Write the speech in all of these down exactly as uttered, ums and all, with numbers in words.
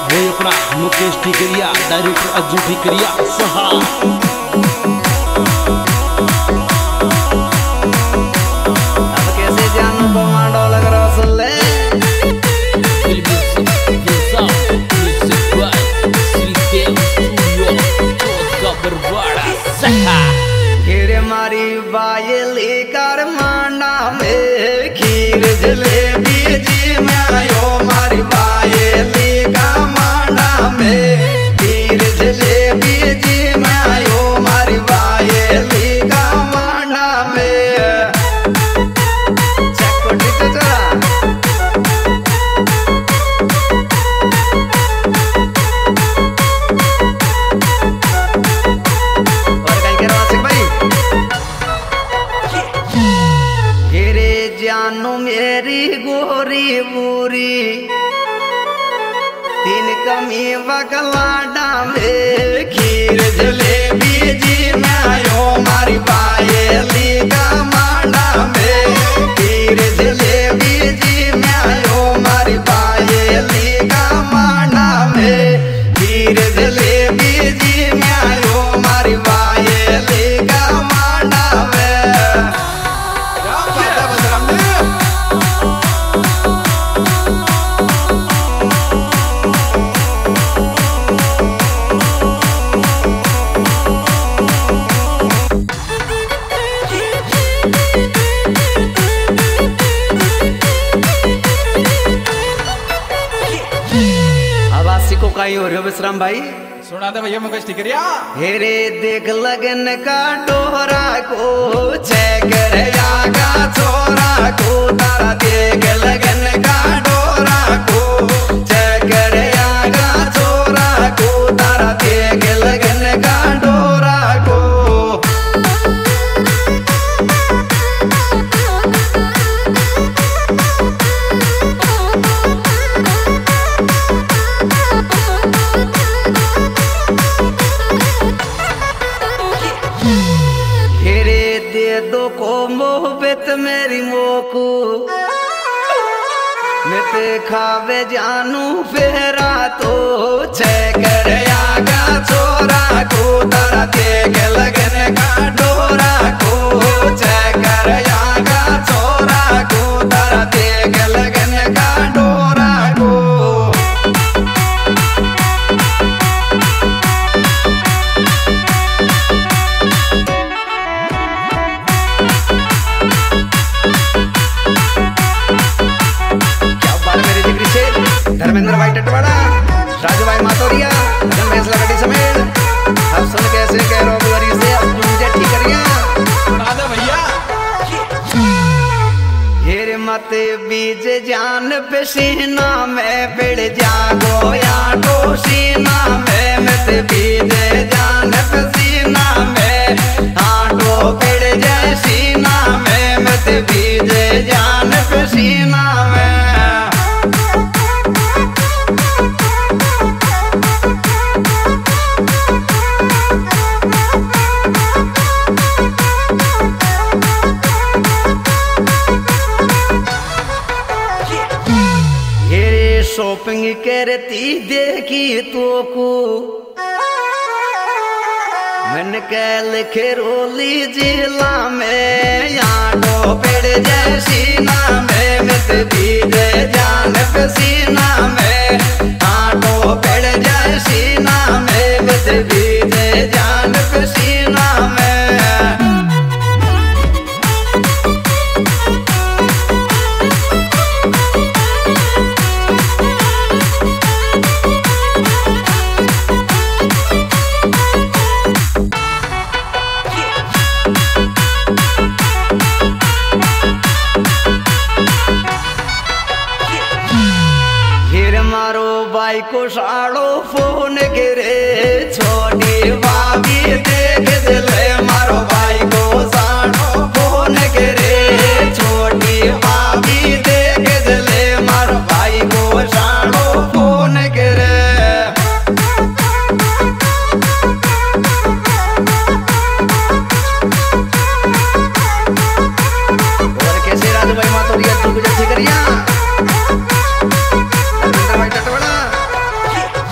वो अपना मुकेश टिकरिया, डायरेक्टर अज्जू टिकरिया सहा। अब कैसे जानू कमांडो लग रहा सुन ले खीर मारी बायली कर मांडा में खीर जलेबी जी में आयो मारी बायली का मांडा में खीर जलेबी जी में आयो मारी बायली का मांडा में चकोटी तो चला जानू मेरी गोरी बूरी तीन कमी बगलाडा में खीर जलेबी जी में आयो मारी बायली का मांडा में खीर जलेबी जी में आयो मारी बायली का मांडा में खीर जलेबी जी में आयो मारी बायली का मांडा में। को काई हो रहे हो विश्राम भाई? सुना था भैया मुकेश टिकरिया। हेरे देख लगन का डोरा को चेकर आगा छोरा को तारा देख लगन का डोरा को चेकर आगा छोरा को तारा देख लगन का डोरा को। दो को मोहब्बत मेरी मोकू मित खावे जानू फेरा तो चेकर आगा छोरा को तारा देख लगन का डोरा को चेकर आगा छोरा को तारा देख लगन का डोरा को। धर्मेंद्र भाई टटवाड़ा, राजू भाई मातोरिया, रमेश लगड़ी समेत अब सुन कैसे कह रो बुआरी से अब मुझे ठीक करिया राधा भैया। हेरे मत बीज जान पे सीना में पेड़ जागो या तो सीना में मत बीज जान पे सीना में आटो पेड़ जाए सीना में मत बीज जान पे सीना में। शॉपिंग करती देखी तो को मन कैल खेरोली जिला में याडो पेड़ जैसी ना में मत बीज जान पसीना में आटो पेड़ जैसी ना में मत बीज जान पसीना में। भाई को साड़ो फोन गिरे छोटी भाभी देख दिले मारो भाई को साड़ो फोन गिरे छोटी भाभी देख दिले मारो भाई को साड़ो फोन गिरे। और कैसे राजू भाई मातोरिया तू कुछ करिया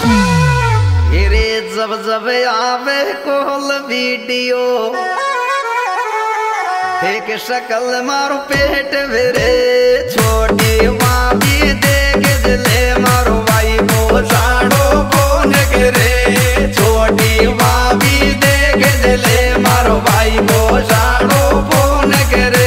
जब आवे कोल वीडियो देख शकल मारो पेट भरे छोटी माँ भी देख जले मारो भाई को साड़ो कौन करे छोटी माँ भी देख जले मारो भाई को साड़ो कौन करे।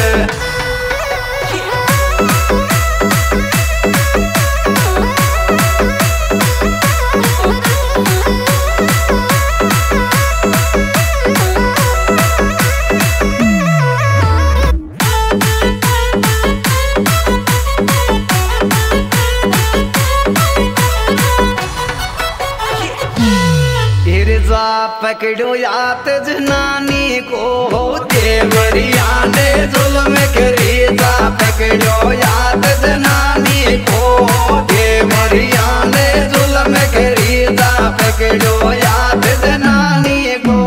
पकड़ो यात जनानी को देवरिया ने जुल्म करी जा पकड़ो यात जनानी को देवरिया ने जुल्म करी जा पकड़ो यात जनानी को।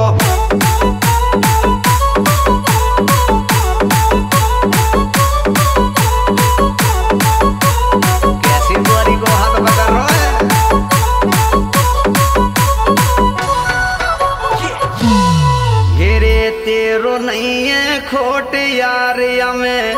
कैसी बुआरी को हाथ पकड़ रहा है तेरो नहीं है खोट यारिया में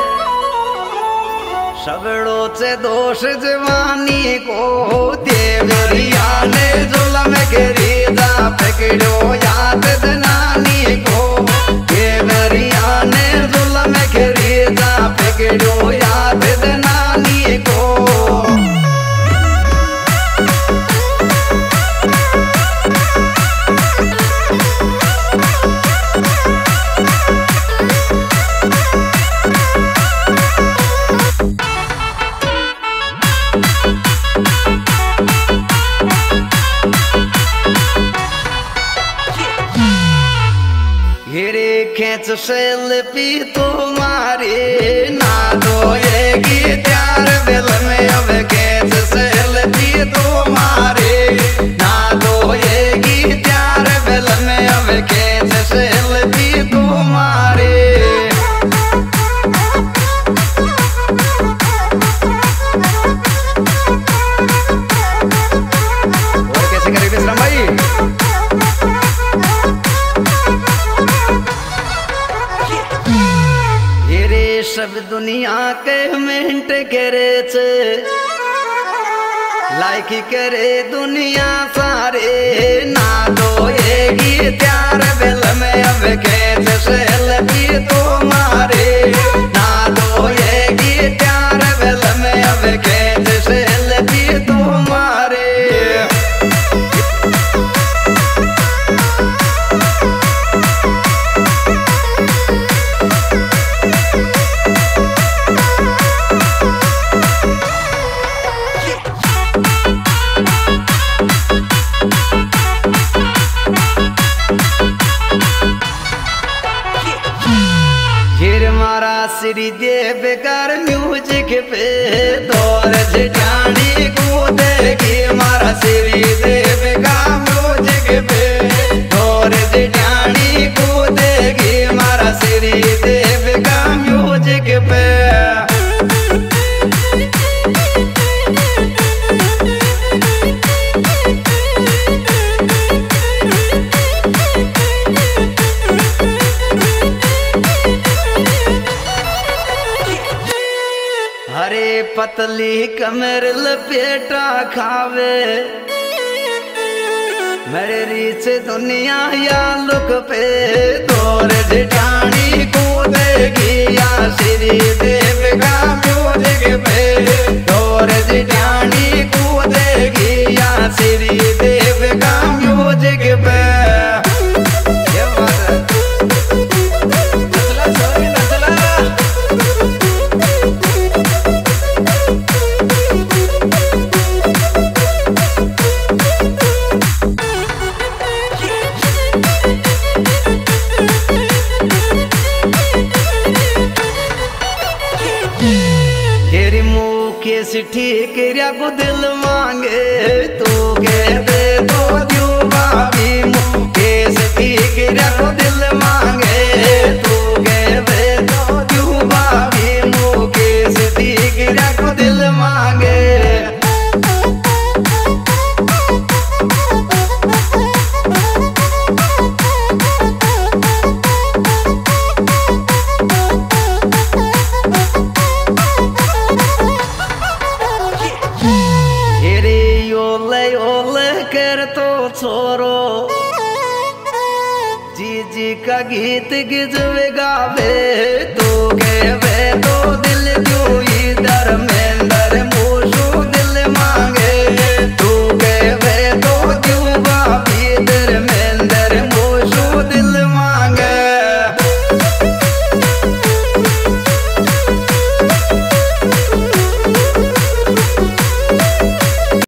सगड़ो से दोष जवानी को देवरिया ने जुल्म करी जा पकड़ो याद जनानी को देवरिया ने जुल्म करी जा पकड़ो याद जनानी को। खेच सेल्फी तुम्हारी ना धोएगी त्यार बिल में अब खेच सेल्फी तुम्हारी ना धोएगी त्यार बिल में अब खेच सेल्फी तुम्हारी। और कैसे करें विश्राम भाई सब दुनिया के मिनट करे लाइक करे दुनिया सारे ना धोएगी त्यार बिल में अब खेच सेल्फी तुम्हारे ना धोएगी त्यार बिल में अब खेच सेल्फी तुम्हारे। श्री देव कर म्यूजिक पे दौर जानी कूदेगी मारा श्री देव का म्यूजिक पे दौर जानी कूदेगी मारा श्री देव का म्यूजिक पे। हरे पतली कमर लपेटा खावे मेरे रीच दुनिया या लुक पे दौर जिठानी कूदेगी या श्री देव का म्यूजिक पे दौर जिठानी कूदेगी या श्री देव का म्यूजिक पे। ठीक रिया को दिल मांगे तू के दे दो दियो भाभी मुके से ठीक रिया को दिल मांगे तू के दे दो दियो भाभी मुके से ठीक रिया को दिल मांगे। गीत गिजवे गावे तो के वे तो